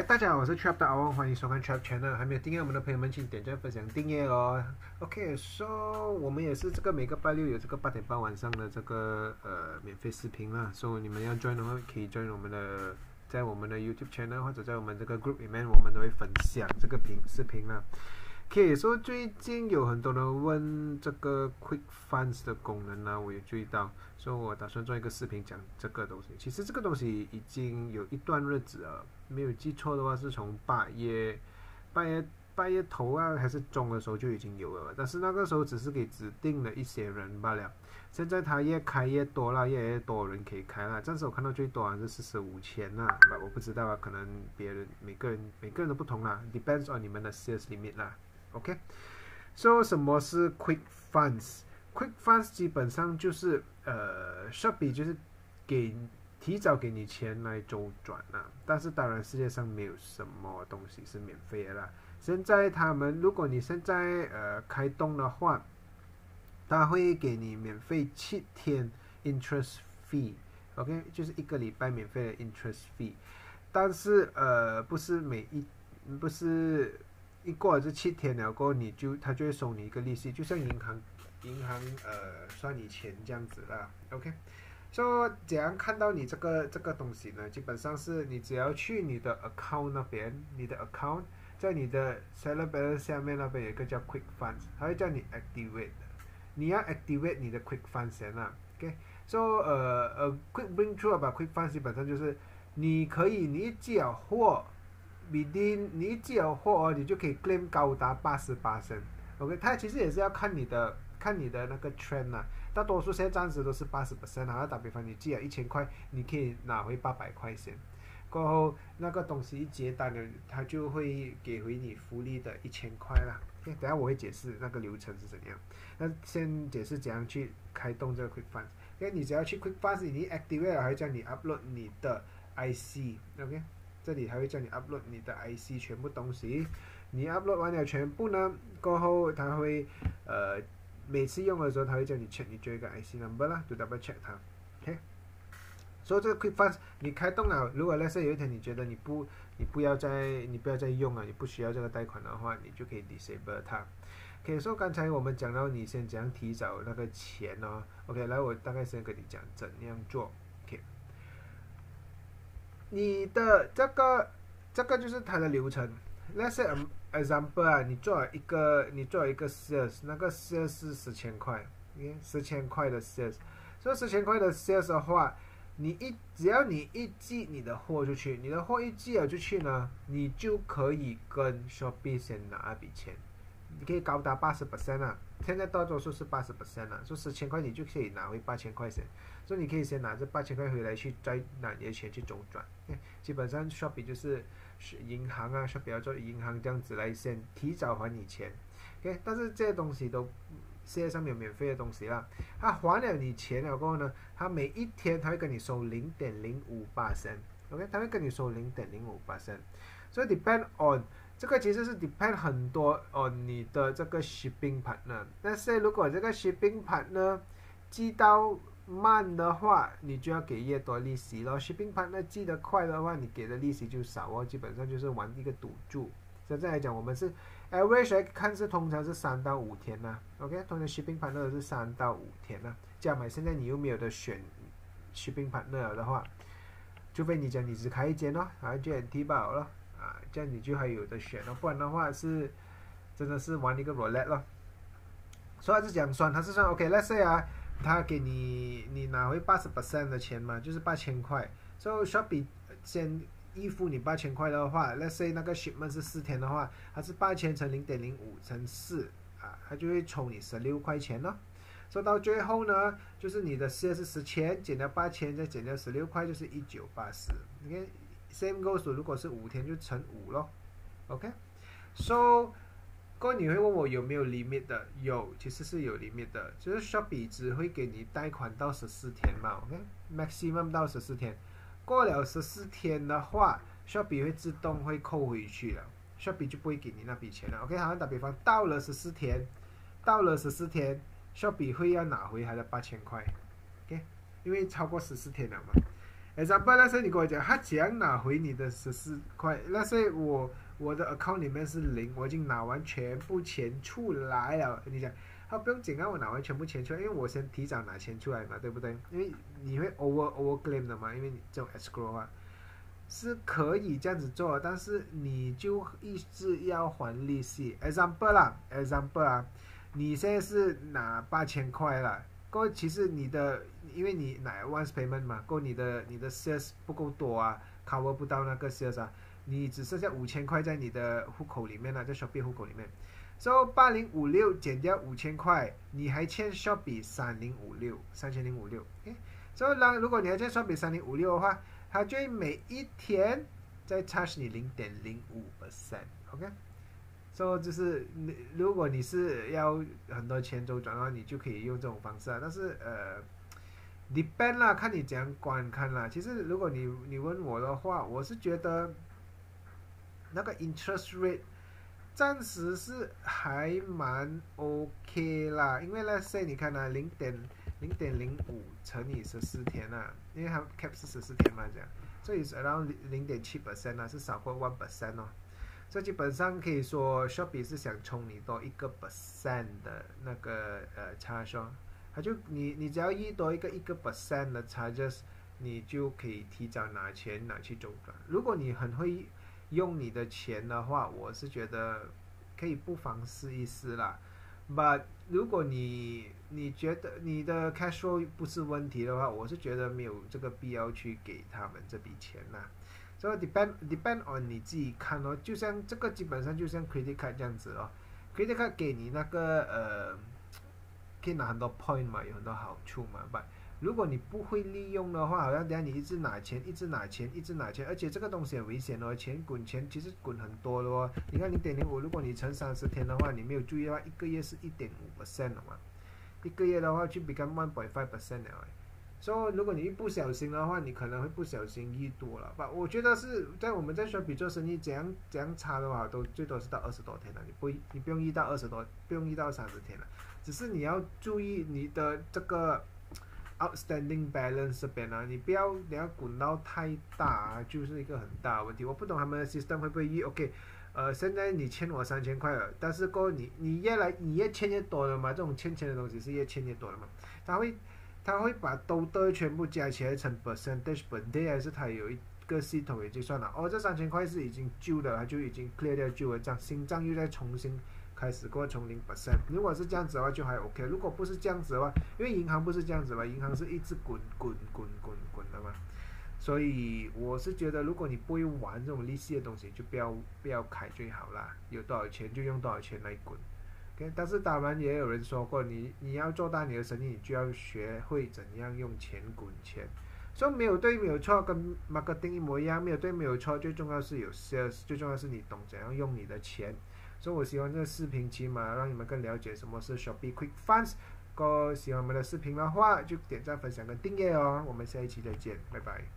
大家好，我是 Trap 的阿旺，欢迎收看 Trap Channel。还没有订阅我们的朋友们，请点赞、分享、订阅哦。OK，so 我们也是这个每个拜六有这个8点半晚上的这个免费视频啦。所以你们要 join 的话，可以 join 我们的，在我们的 YouTube Channel 或者在我们这个 group 里面，我们都会分享这个视频啦。OK， 所以最近有很多人问这个 Quick Funds 的功能呢，我也注意到，所以我打算做一个视频讲这个东西。其实这个东西已经有一段日子了，没有记错的话是从8月头啊还是中的时候就已经有了，但是那个时候只是给指定的一些人罢了。现在它越开越多啦，越来越多人可以开啦。暂时我看到最多还是45,000啦，我不知道啊，可能别人每个人都不同啦 ，depends on 你们的 sales limit 啦。OK，so 什么是 Quick Funds？Quick Funds 基本上就是Shopee 就是提早给你钱来周转啦，但是当然世界上没有什么东西是免费的啦。现在如果你现在开动的话，他会给你免费7天 interest fee，OK， 就是1个礼拜免费的 interest fee， 但是不是一过了这7天了过后，他就会收你一个利息，就像银行算你钱这样子啦。OK， so 怎样看到你这个东西呢？基本上是你只要去你的 account 那边，你的 account 在你的 seller balance 下面那边有一个叫 Quick Funds， 它会叫你 activate， 你要 activate 你的 Quick Funds 先啦。OK，so quick bring through about Quick Funds 基本上就是你一寄了货。你一寄了货你就可以 claim 高达80%。OK， 它其实也是要看你的那个 trend 啦。大多数现在暂时都是80%。好，打比方你寄了1000块，你可以拿回800块钱。过后那个东西一结单了，它就会给回你福利的1000块啦。等一下我会解释那个流程是怎样。那先解释怎样去开动这个 Quick Funds。你只要去 Quick Funds， 你 activate 了，还会叫你 upload 你的 IC。OK。这里还会叫你 upload 你的 IC 全部东西，你 upload 完了全部呢，过后它会每次用的时候，它会叫你 check 你这个 IC number 啦，就 double check 它。OK， 所以这个 Quick Funds 你开动了，如果let's say有一天你觉得你不要再用了，你不需要这个贷款的话，你就可以 disable 它。OK， 所以刚才我们讲到你先怎样提早那个钱哦。OK， 来我大概先跟你讲怎样做。OK。你的这个就是它的流程。Let's say example 啊，你做了一个 sales， 那个 sales 是10,000块，10,000块的 sales。所以10,000块的 sales 的话，只要你一寄你的货出去，你的货一寄了出去呢，你就可以跟 Shopee 先拿一笔钱，你可以高达80% 啊。现在大多数是80% 啊，说10,000块你就可以拿回8,000块钱，所以你可以先拿这8,000块回来再拿你的钱去周转。基本上 Shopee 就是银行啊 ，Shopee 要做银行这样子来先提早还你钱。但是这些东西都世界上没有免费的东西啦。他还了你钱了过后呢，他每一天他会跟你收 0.05%。OK， 他会跟你收 0.05%。所以 depend on。这个其实是 depend 很多你的这个 shipping partner。但是如果这个 shipping partner 寄到慢的话，你就要给越多利息咯。shipping partner 寄得快的话，你给的利息就少哦。基本上就是玩一个赌注。现在来讲，我们是 average 来看是通常是3到5天啦。OK， 通常 shipping partner 是3到5天啦。这样买，现在你又没有的选 shipping partner 的话，除非你讲你只开一间咯，然后 JNT 罢了咯。这样你就还有的选了，不然的话是真的是玩一个 roulette 咯。所以他是讲算，他是算 OK，let's say 啊，他给你拿回80% 的钱嘛，就是8,000块。所以 Shopee 先依付你8,000块的话 ，let's say 那个 shipment 是4天的话，它是8,000乘 0.05 乘4啊，它就会抽你16块钱咯。所以到最后呢，就是你的 sales 是10,000减掉8,000再减掉16块，就是1980。OK。Same goes to 如果是5天就乘5咯。OK，so 过后你会问我有没有 limit 的？有，其实是有 limit 的，就是 Shopee 只会给你贷款到14天嘛。OK，maximum 到14天，过了14天的话 ，Shopee 会自动会扣回去了 ，Shopee 就不会给你那笔钱了。OK， 好像打比方到了14天，Shopee 会要拿回他的8,000块。OK，因为超过14天了嘛。 example，那时你跟我讲他怎样拿回你的14块，那时我的 account 里面是0，我已经拿完全部钱出来了。你讲他不用紧啊，我拿完全部钱出来，因为我先提早拿钱出来嘛，对不对？因为你会 over claim 的嘛，因为你这种 escrow 的话是可以这样子做，但是你就一直要还利息。example 啊，你现在是拿8000块了。过其实你的，因为你拿 once payment 嘛，过你的 sales 不够多啊 ，cover 不到那个 sales 啊，你只剩下5000块在你的户口里面了，在 Shopee 户口里面。So 8056减掉5000块，你还欠 Shopee 3056。所以如果你还欠 Shopee 3056的话，它就会每一天再 charge 你0.05%，OK？所以就是如果你是要很多钱周转的话，你就可以用这种方式啊。但是depend 啦，看你怎样观看啦。其实如果你问我的话，我是觉得那个 interest rate 暂时是还蛮 OK 啦，因为let's say 你看啊，0.05乘以14天啊，因为它 cap 是14天嘛，这样，所以 around 0.7% 啊，是少过1% 哦。所以基本上可以说 Shopee 是想冲你多1% 的那个charge 哦，它就你只要多一个1% 的 charges， 你就可以提早拿钱拿去周转。如果你很会用你的钱的话，我是觉得可以不妨试一试啦。But 如果你觉得你的 cash flow 不是问题的话，我是觉得没有这个必要去给他们这笔钱啦。所以 depend on 你自己看哦，就像这个基本上就像 credit card 这样子哦 ，credit card 给你那个可以拿很多 point 嘛，有很多好处嘛。But 如果你不会利用的话，好像等下你一直拿钱，而且这个东西很危险哦，钱其实滚很多的哦。你看0.05，如果你乘30天的话，你没有注意的话，一个月是1.5% 了嘛，一个月的话就 become 1.5% 了。所以如果你一不小心的话，你可能会不小心一多了吧？我觉得是在我们在Shopee做生意，怎样差的话，都最多是到20多天了，你不用遇到不用遇到30天了，只是你要注意你的这个 outstanding balance 这边啊，你要滚到太大啊，就是一个很大的问题。我不懂他们的 system 会不会OK？现在你欠我3000块了，但是过你越欠越多了嘛，这种欠钱的东西是越欠越多的嘛，他会把total全部加起来成 percentage per day， 还是他有一个系统已经算了哦，这3000块是已经旧的，他就已经 clear 掉旧的账，新账又再重新开始过，从0%。如果是这样子的话就还 OK， 如果不是这样子的话，因为银行不是这样子嘛，银行是一直滚的嘛，所以我是觉得如果你不会玩这种利息的东西，就不要开最好啦，有多少钱就用多少钱来滚。Okay， 但是当然也有人说过，你要做大你的生意，你就要学会怎样用钱滚钱。所以没有对没有错，跟 marketing 一模一样，没有对没有错，最重要是有 sales， 最重要是你懂怎样用你的钱。所以我希望这个视频起码让你们更了解什么是 Shopee Quick Funds。如果喜欢我们的视频的话，就点赞、分享跟订阅哦。我们下一期再见，拜拜。